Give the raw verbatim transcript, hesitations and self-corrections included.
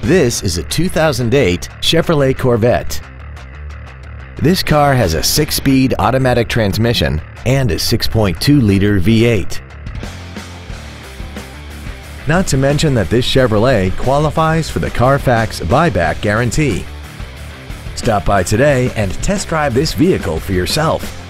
This is a two thousand eight Chevrolet Corvette. This car has a six-speed automatic transmission and a six point two liter V eight. Not to mention that this Chevrolet qualifies for the Carfax buyback guarantee. Stop by today and test drive this vehicle for yourself.